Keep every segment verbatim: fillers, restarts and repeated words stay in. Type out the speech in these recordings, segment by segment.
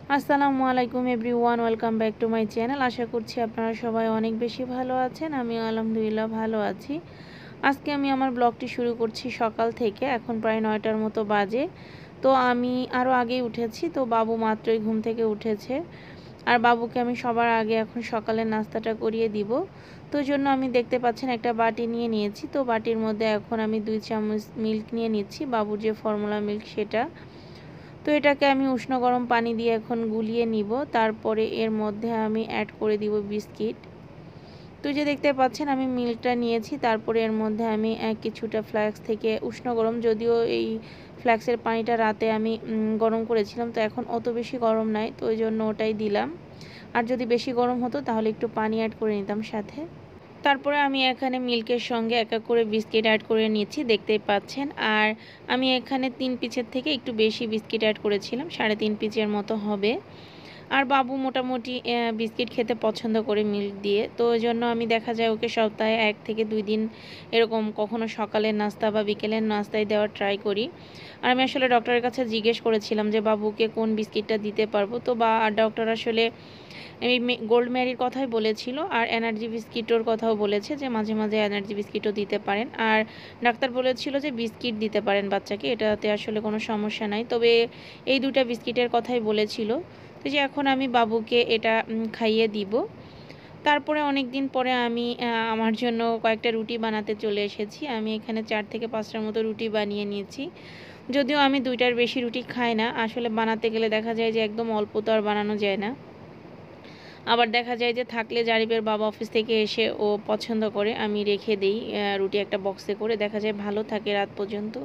আসসালামু আলাইকুম everyone, welcome back to my channel. আশা করছি আপনারা সবাই অনেক বেশি ভালো আছেন। আমিও আলহামদুলিল্লাহ ভালো আছি। আজকে আমি আমার ব্লগটি শুরু করছি সকাল থেকে। এখন প্রায় নয়টার মতো বাজে। তো আমি আরও আগেই উঠেছি, তো বাবু মাত্রই ঘুম থেকে উঠেছে। আর বাবুকে আমি সবার আগে এখন সকালের নাস্তাটা করিয়ে দিব। তো জন্য আমি দেখতে পাচ্ছেন একটা বাটি নিয়ে নিয়েছি। তো বাটির মধ্যে এখন আমি দুই চামচ মিল্ক নিয়ে নিচ্ছি, বাবুর যে ফর্মুলা মিল্ক সেটা। তো এটাকে আমি উষ্ণ গরম পানি দিয়ে এখন গুলিয়ে নিব। তারপরে এর মধ্যে আমি অ্যাড করে দিব বিস্কিট। তো যে দেখতে পাচ্ছেন আমি মিল্কটা নিয়েছি, তারপরে এর মধ্যে আমি কিছুটা ফ্ল্যাক্স থেকে উষ্ণ গরম, যদিও এই ফ্ল্যাক্সের পানিটা রাতে আমি গরম করেছিলাম, তো এখন অত বেশি গরম নাই, তো ওই জন্য ওটাই দিলাম। আর যদি বেশি গরম হতো তাহলে একটু পানি অ্যাড করে নিতাম সাথে। তারপরে আমি এখানে মিল্কের সঙ্গে এক এক করে বিস্কিট অ্যাড করে নিয়েছি, দেখতেই পাচ্ছেন। আর আমি এখানে তিন পিসের থেকে একটু বেশি বিস্কিট অ্যাড করেছিলাম, সাড়ে তিন পিসের মতো হবে। আর বাবু মোটামুটি বিস্কিট খেতে পছন্দ করে মিল্ক দিয়ে, তো ওই জন্য আমি দেখা যায় ওকে সপ্তাহে এক থেকে দুই দিন এরকম কখনো সকালের নাস্তা বা বিকেলের নাস্তায় দেওয়ার ট্রাই করি। আর আমি আসলে ডক্টরের কাছে জিজ্ঞেস করেছিলাম যে বাবুকে কোন বিস্কিটটা দিতে পারবো, তো বা ডক্টর আসলে এই গোল্ড ম্যারির কথাই বলেছিল, আর এনার্জি বিস্কিটের কথাও বলেছে যে মাঝে মাঝে এনার্জি বিস্কিটও দিতে পারেন। আর ডাক্তার বলেছিল যে বিস্কিট দিতে পারেন বাচ্চাকে, এটাতে আসলে কোনো সমস্যা নাই, তবে এই দুটা বিস্কিটের কথাই বলেছিল। তো যে এখন আমি বাবুকে এটা খাইয়ে দিব। তারপরে অনেক দিন পরে আমি আমার জন্য কয়েকটা রুটি বানাতে চলে এসেছি। আমি এখানে চার থেকে পাঁচটার মতো রুটি বানিয়ে নিয়েছি। যদিও আমি দুইটার বেশি রুটি খাই না, আসলে বানাতে গেলে দেখা যায় যে একদম অল্প তো আর বানানো যায় না। আবার দেখা যায় যে থাকলে জারিবের বাবা অফিস থেকে এসে ও পছন্দ করে আমি রেখে দিই রুটি একটা বক্সে করে, দেখা যায় ভালো থাকে রাত পর্যন্ত।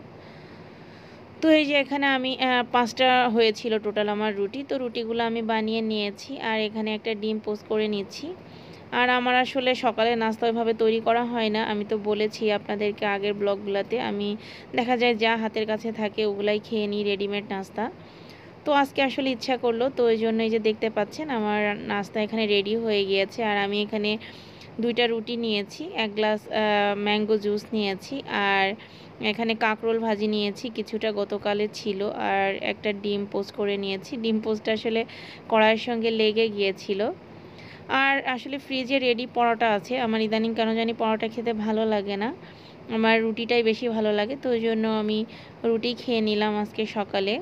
তো এই যে এখানে আমি পাঁচটা হয়েছিল টোটাল আমার রুটি, তো রুটিগুলো আমি বানিয়ে নিয়েছি। আর এখানে একটা ডিম পোস্ট করে নিচ্ছি। আর আমার আসলে সকালে নাস্তা ওইভাবে তৈরি করা হয় না, আমি তো বলেছি আপনাদেরকে আগের ব্লগগুলোতে, আমি দেখা যায় যা হাতের কাছে থাকে ওগুলাই খেয়ে নিই, রেডিমেড নাস্তা। তো আজকে আসলে ইচ্ছা করলো, তো ওই জন্য এই যে দেখতে পাচ্ছেন আমার নাস্তা এখানে রেডি হয়ে গিয়েছে। আর আমি এখানে দুইটা রুটি নিয়েছি, এক গ্লাস ম্যাঙ্গো জুস নিয়েছি, আর এখানে কাঁকরোল ভাজি নিয়েছি, কিছুটা গতকালের ছিল, আর একটা ডিম পোস্ট করে নিয়েছি। ডিম পোস্টটা আসলে কড়াইয়ের সঙ্গে লেগে গিয়েছিল। আর আসলে ফ্রিজে রেডি পরোটা আছে, আমার ইদানিং কেন জানি পরোটা খেতে ভালো লাগে না, আমার রুটিটাই বেশি ভালো লাগে, তো ওই জন্য আমি রুটি খেয়ে নিলাম আজকে সকালে।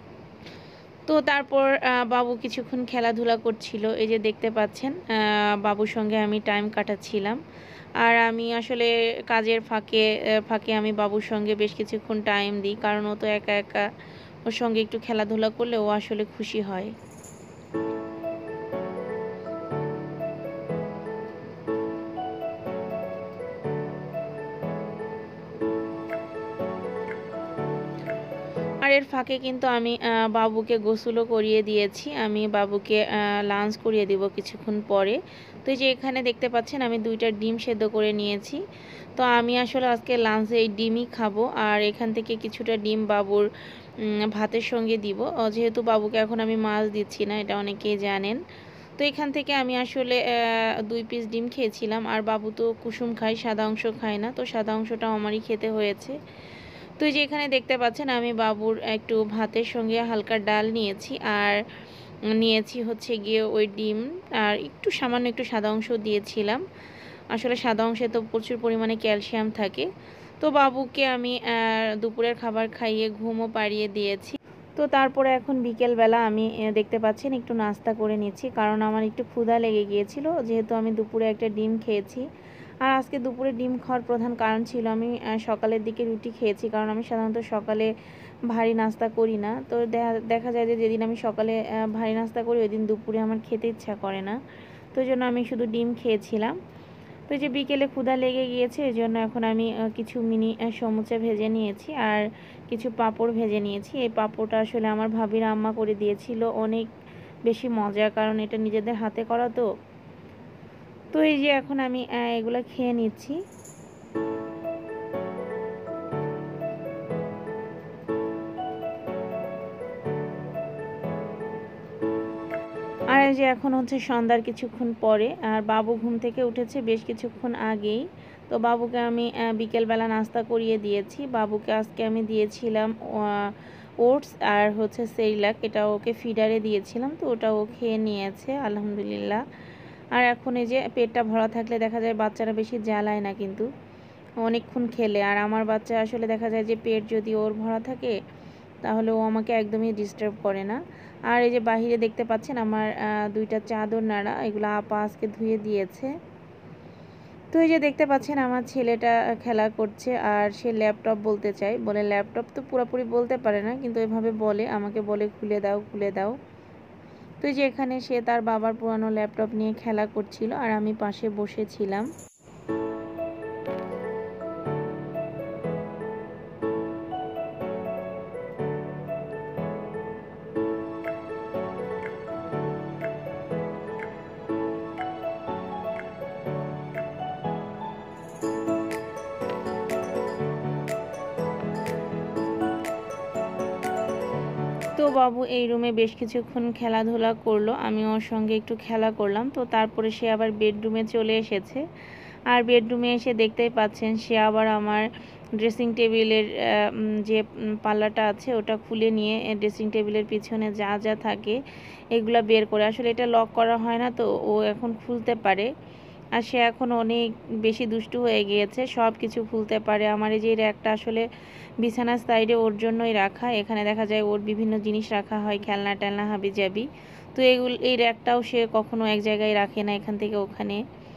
তো তারপর বাবু কিছুক্ষণ খেলাধুলা করছিল, এই যে দেখতে পাচ্ছেন বাবুর সঙ্গে আমি টাইম কাটাচ্ছিলাম। আর আমি আসলে কাজের ফাঁকে ফাঁকে আমি বাবুর সঙ্গে বেশ কিছুক্ষণ টাইম দিই, কারণ ও তো একা একা, ওর সঙ্গে একটু খেলাধুলা করলে ও আসলে খুশি হয়। আর এর ফাঁকে কিন্তু আমি বাবুকে গোসলও করিয়ে দিয়েছি, আমি বাবুকে লাঞ্চ করিয়ে দিব কিছুক্ষণ পরে। তো এই যে এখানে দেখতে পাচ্ছেন আমি দুইটা ডিম সেদ্ধ করে নিয়েছি। তো আমি আসলে আজকে লাঞ্চে এই ডিমই খাবো, আর এখান থেকে কিছুটা ডিম বাবুর ভাতের সঙ্গে দিব, যেহেতু বাবুকে এখন আমি মাছ দিচ্ছি না, এটা অনেকেই জানেন। তো এখান থেকে আমি আসলে দুই পিস ডিম খেয়েছিলাম, আর বাবু তো কুসুম খায়, সাদা অংশ খায় না, তো সাদা অংশটাও আমারই খেতে হয়েছে। তো যে এখানে দেখতে পাচ্ছেন আমি বাবুর একটু ভাতের সঙ্গে হালকা ডাল নিয়েছি, আর নিয়েছি হচ্ছে গিয়ে ওই ডিম, আর একটু সামান্য একটু সাদা অংশ দিয়েছিলাম। আসলে সাদা অংশে তো প্রচুর পরিমাণে ক্যালসিয়াম থাকে। তো বাবুকে আমি দুপুরের খাবার খাইয়ে ঘুমও পাড়িয়ে দিয়েছি। তো তারপরে এখন বিকেলবেলা আমি দেখতে পাচ্ছেন একটু নাস্তা করে নিচ্ছি, কারণ আমার একটু ক্ষুধা লেগে গিয়েছিল, যেহেতু আমি দুপুরে একটা ডিম খেয়েছি। আর আজকে দুপুরে ডিম খাওয়ার প্রধান কারণ ছিল আমি সকালের দিকে রুটি খেয়েছি, কারণ আমি সাধারণত সকালে ভারী নাস্তা করি না। তো দেখা যায় যে যেদিন আমি সকালে ভারী নাস্তা করি ওই দিন দুপুরে আমার খেতে ইচ্ছা করে না, তো এই জন্য আমি শুধু ডিম খেয়েছিলাম। তো যে বিকেলে ক্ষুধা লেগে গিয়েছে, এই জন্য এখন আমি কিছু মিনি সমুচা ভেজে নিয়েছি, আর কিছু পাঁপড় ভেজে নিয়েছি। এই পাঁপড়টা আসলে আমার ভাবির আম্মা করে দিয়েছিল, অনেক বেশি মজা, কারণ এটা নিজেদের হাতে করা। তো তো এই যে এখন আমি এগুলো খেয়ে নিচ্ছি। আর এই যে এখন হচ্ছে সন্ধ্যার কিছুক্ষণ পরে, আর বাবু ঘুম থেকে উঠেছে বেশ কিছুক্ষণ আগেই। তো বাবুকে আমি বিকেলবেলা নাস্তা করিয়ে দিয়েছি। বাবুকে আজকে আমি দিয়েছিলাম ওটস আর হচ্ছে সেরিলাক, এটা ওকে ফিডারে দিয়েছিলাম, তো ওটা ও খেয়ে নিয়েছে আলহামদুলিল্লাহ। আর এখন এই যে পেটটা ভরা থাকলে দেখা যায় বাচ্চারা বেশি জ্বালায় না কিন্তু অনেকক্ষণ খেলে। আর আমার বাচ্চা আসলে দেখা যায় যে পেট যদি ওর ভরা থাকে তাহলে ও আমাকে একদমই ডিস্টার্ব করে না। আর এই যে বাহিরে দেখতে পাচ্ছেন আমার দুইটা চাদর নাড়া, এগুলো আপা আজকে ধুয়ে দিয়েছে। তো এই যে দেখতে পাচ্ছেন আমার ছেলেটা খেলা করছে আর সে ল্যাপটপ বলতে চায়, বলে ল্যাপটপ তো পুরোপুরি বলতে পারে না কিন্তু এভাবে বলে, আমাকে বলে খুলে দাও খুলে দাও। তো এই যে এখানে সে তার বাবার পুরানো ল্যাপটপ নিয়ে খেলা করছিল আর আমি পাশে বসেছিলাম। তো বাবু এই রুমে বেশ কিছুক্ষণ খেলাধুলা করলো, আমি ওর সঙ্গে একটু খেলা করলাম। তো তারপরে সে আবার বেডরুমে চলে এসেছে। আর বেডরুমে এসে দেখতেই পাচ্ছেন সে আবার আমার ড্রেসিং টেবিলের যে পাল্লাটা আছে ওটা খুলে নিয়ে ড্রেসিং টেবিলের পিছনে যা যা থাকে এগুলা বের করে, আসলে এটা লক করা হয় না তো ও এখন খুলতে পারে। আর সে এখন অনেক বেশি দুষ্টু হয়ে গিয়েছে, সব কিছু খুলতে পারে। আমার এই যে র্যাকটা আসলে বিছানার সাইডে ওর জন্যই রাখা, এখানে দেখা যায় ওর বিভিন্ন জিনিস রাখা হয়, খেলনা টেলনা হাবি জাবি। তো এগুলো এই র্যাকটাও সে কখনো এক জায়গায় রাখে না, এখান থেকে ওখানে।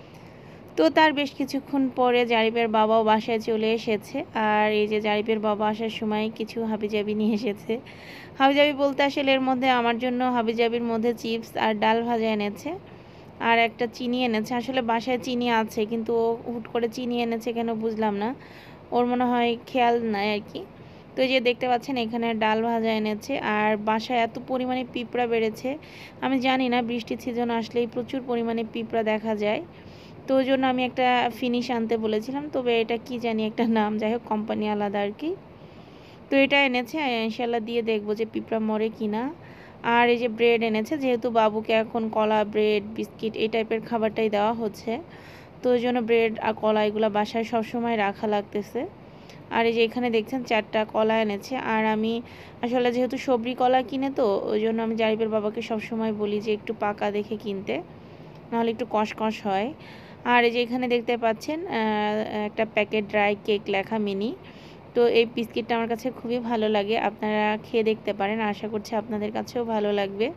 তো তার বেশ কিছুক্ষণ পরে জারিফের বাবাও বাসায় চলে এসেছে। আর এই যে জারিফের বাবা আসার সময় কিছু হাবিজাবি নিয়ে এসেছে। হাবিজাবি বলতে আসলে এর মধ্যে আমার জন্য হাবিজাবির মধ্যে চিপস আর ডাল ভাজা এনেছে আর একটা চিনি এনেছে। আসলে বাসায় চিনি আছে কিন্তু ও হুট করে চিনি এনেছে কেন বুঝলাম না, ওর মনে হয় খেয়াল নাই আর কি। তো এই যে দেখতে পাচ্ছেন এখানে ডাল ভাজা এনেছে। আর বাসায় এত পরিমাণে পিঁপড়া বেড়েছে, আমি জানি না বৃষ্টির সিজন আসলেই প্রচুর পরিমাণে পিঁপড়া দেখা যায়। তো ওই জন্য আমি একটা ফিনিশ আনতে বলেছিলাম, তবে এটা কি জানি একটা নাম, যাই হোক কোম্পানি আলাদা আর কি। তো এটা এনেছে, ইনশাল্লাহ দিয়ে দেখবো যে পিঁপড়া মরে কিনা। আর এই যে ব্রেড এনেছে, যেহেতু বাবুকে এখন কলা ব্রেড বিস্কিট এই টাইপের খাবারটাই দেওয়া হচ্ছে, তো ওই জন্য ব্রেড আর কলা এগুলো বাসায় সবসময় রাখা লাগতেছে। আর এই যে এখানে দেখছেন চারটা কলা এনেছে। আর আমি আসলে যেহেতু সবরি কলা কিনে, তো ওই জন্য আমি জারিফের বাবাকে সবসময় বলি যে একটু পাকা দেখে কিনতে, নাহলে একটু কষকষ হয়। আর এই যে এখানে দেখতে পাচ্ছেন একটা প্যাকেট ড্রাই কেক লেখা মিনি। তো এই বিস্কিটটা আমার কাছে খুবই ভালো লাগে, আপনারা খেয়ে দেখতে পারেন, আশা করছি আপনাদের কাছেও ভালো লাগবে।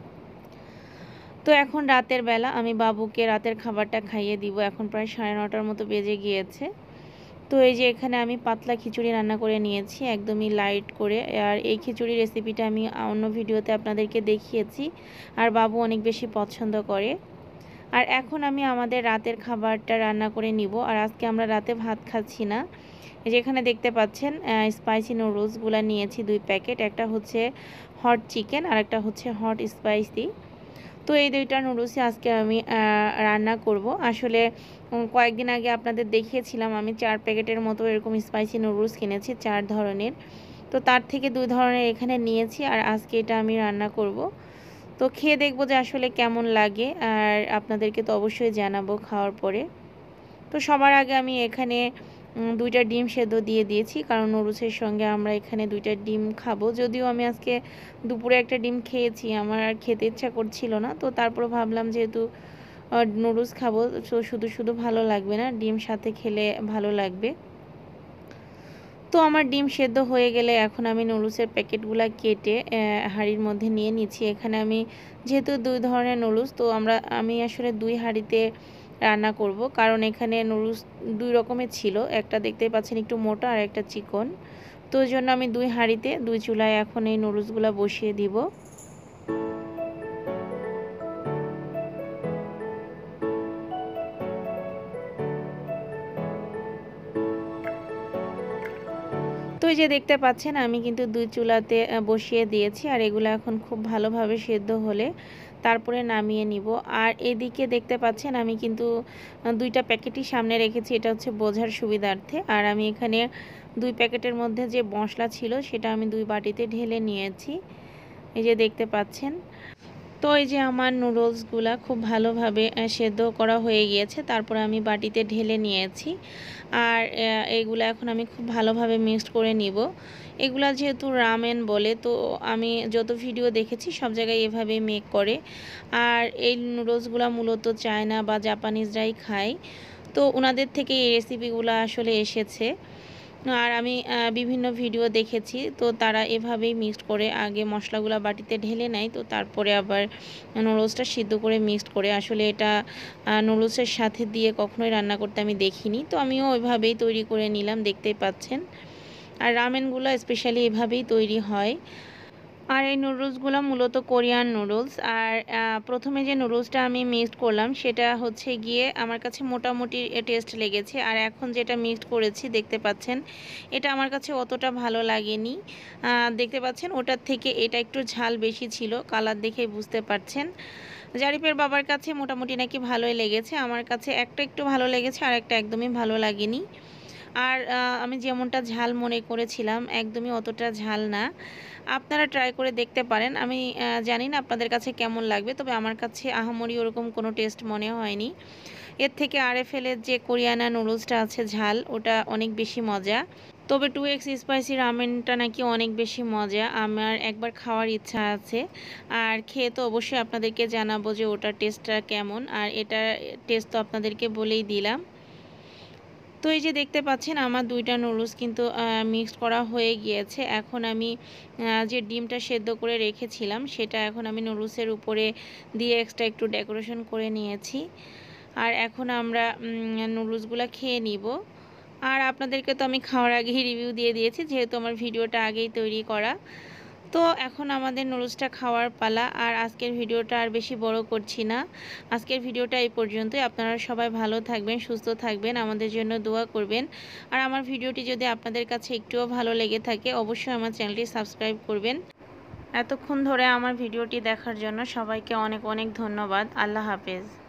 তো এখন রাতের বেলা আমি বাবুকে রাতের খাবারটা খাইয়ে দিব, এখন প্রায় সাড়ে নটার মতো বেজে গিয়েছে। তো এই যে এখানে আমি পাতলা খিচুড়ি রান্না করে নিয়েছি একদমই লাইট করে। আর এই খিচুড়ি রেসিপিটা আমি অন্য ভিডিওতে আপনাদেরকে দেখিয়েছি, আর বাবু অনেক বেশি পছন্দ করে। আর এখন আমি আমাদের রাতের খাবারটা রান্না করে নিব। আর আজকে আমরা রাতে ভাত খাচ্ছি না। যেখানে দেখতে পাচ্ছেন স্পাইসি নুডলসগুলো নিয়েছি দুই প্যাকেট, একটা হচ্ছে হট চিকেন আর একটা হচ্ছে হট স্পাইসি। তো এই দুইটা নুডলসই আজকে আমি রান্না করব। আসলে কয়েকদিন আগে আপনাদের দেখিয়েছিলাম আমি চার প্যাকেটের মতো এরকম স্পাইসি নুডলস কিনেছি চার ধরনের, তো তার থেকে দুই ধরনের এখানে নিয়েছি আর আজকে এটা আমি রান্না করব। তো খেয়ে দেখবো যে আসলে কেমন লাগে, আর আপনাদেরকে তো অবশ্যই জানাবো খাওয়ার পরে। তো সবার আগে আমি এখানে দুইটা ডিম সেদ্ধ দিয়ে দিয়েছি, কারণ নুডলসের সঙ্গে আমরা এখানে দুইটা ডিম খাবো। যদিও আমি আজকে দুপুরে একটা ডিম খেয়েছি, আমার আর খেতে ইচ্ছা করছিল না, তো তারপরে ভাবলাম যেহেতু নুডলস খাবো তো শুধু শুধু ভালো লাগবে না, ডিম সাথে খেলে ভালো লাগবে। তো আমার ডিম সেদ্ধ হয়ে গেলে এখন আমি নুডলসের প্যাকেটগুলো কেটে হাঁড়ির মধ্যে নিয়ে নিচ্ছি। এখানে আমি যেহেতু দুই ধরনের নুডলস, তো আমরা আমি আসলে দুই হাঁড়িতে রান্না করব, কারণ এখানে নুডলস দুই রকমের ছিল, একটা দেখতেই পাচ্ছেন একটু মোটা আর একটা চিকন। তো ওই জন্য আমি দুই হাঁড়িতে দুই চুলায় এখন এই নুডলসগুলো বসিয়ে দিব। তো এই যে দেখতে পাচ্ছেন আমি কিন্তু দুই চুলাতে বসিয়ে দিয়েছি, আর এগুলো এখন খুব ভালোভাবে সেদ্ধ হলে তারপরে নামিয়ে নিব। আর এদিকে দেখতে পাচ্ছেন আমি কিন্তু দুইটা প্যাকেটই সামনে রেখেছি, এটা হচ্ছে বোঝার সুবিধার্থে। আর আমি এখানে দুই প্যাকেটের মধ্যে যে মশলা ছিল সেটা আমি দুই বাটিতে ঢেলে নিয়েছি, এই যে দেখতে পাচ্ছেন। তো এই যে আমার নুডলসগুলা খুব ভালোভাবে সেদ্ধ করা হয়ে গিয়েছে, তারপরে আমি বাটিতে ঢেলে নিয়েছি। আর এইগুলো এখন আমি খুব ভালোভাবে মিক্সড করে নিব। এগুলা যেহেতু রামেন বলে, তো আমি যত ভিডিও দেখেছি সব জায়গায় এভাবেই মেক করে। আর এই নুডলসগুলো মূলত চায়না বা জাপানিজরাই খায়, তো ওনাদের থেকে এই রেসিপিগুলো আসলে এসেছে। আর আমি বিভিন্ন ভিডিও দেখেছি, তো তারা এভাবেই মিক্সড করে আগে মশলাগুলো বাটিতে ঢেলে নেয়, তো তারপরে আবার নুডলসটা সিদ্ধ করে মিক্সড করে। আসলে এটা নুডলসের সাথে দিয়ে কখনোই রান্না করতে আমি দেখিনি, তো আমিও ওইভাবেই তৈরি করে নিলাম, দেখতেই পাচ্ছেন। আর রামেনগুলো স্পেশালি এভাবেই তৈরি হয়। আর এই নুডলসগুলো মূলত কোরিয়ান নুডলস। আর প্রথমে যে নুডলসটা আমি মিক্সড করলাম সেটা হচ্ছে গিয়ে আমার কাছে মোটামুটি টেস্ট লেগেছে। আর এখন যেটা মিক্সড করেছি দেখতে পাচ্ছেন, এটা আমার কাছে অতটা ভালো লাগেনি। দেখতে পাচ্ছেন ওটার থেকে এটা একটু ঝাল বেশি ছিল, কালার দেখেই বুঝতে পারছেন। জারিফের বাবার কাছে মোটামুটি নাকি ভালোই লেগেছে, আমার কাছে একটা একটু ভালো লেগেছে আর একটা একদমই ভালো লাগেনি। আর আমি যেমনটা ঝাল মনে করেছিলাম একদমই অতটা ঝাল না। আপনারা ট্রাই করে দেখতে পারেন। আমি জানি না আপনাদের কাছে কেমন লাগবে, তবে আমার কাছে আহামরি ওরকম কোনো টেস্ট মনে হয়নি। এর থেকে আরএফএলের যে কোরিয়ানা নুডলসটা আছে ঝাল, ওটা অনেক বেশি মজা। তবে টু এক্স স্পাইসি রামেনটা নাকি অনেক বেশি মজা, আমার একবার খাওয়ার ইচ্ছা আছে। আর খেয়ে তো অবশ্যই আপনাদেরকে জানাবো যে ওটার টেস্টটা কেমন। আর এটার টেস্ট তো আপনাদেরকে বলেই দিলাম। তো এই যে দেখতে পাচ্ছেন আমার দুইটা নুডলস কিন্তু মিক্সড করা হয়ে গিয়েছে। এখন আমি যে ডিমটা সেদ্ধ করে রেখেছিলাম সেটা এখন আমি নুডলসের উপরে দিয়ে এক্সট্রা একটু ডেকোরেশন করে নিয়েছি। আর এখন আমরা নুডলসগুলো খেয়ে নিব। আর আপনাদেরকে তো আমি খাওয়ার আগেই রিভিউ দিয়ে দিয়েছি, যেহেতু আমার ভিডিওটা আগেই তৈরি করা। তো এখন আমাদের নুডলসটা খাওয়ার পালা। আর আজকের ভিডিওটা আর বেশি বড় করছি না, আজকের ভিডিওটা এই পর্যন্তই। আপনারা সবাই ভালো থাকবেন, সুস্থ থাকবেন, আমাদের জন্য দোয়া করবেন। আর আমার ভিডিওটি যদি আপনাদের কাছে একটুও ভালো লেগে থাকে অবশ্যই আমার চ্যানেলটি সাবস্ক্রাইব করবেন। এতক্ষণ ধরে আমার ভিডিওটি দেখার জন্য সবাইকে অনেক অনেক ধন্যবাদ। আল্লাহ হাফেজ।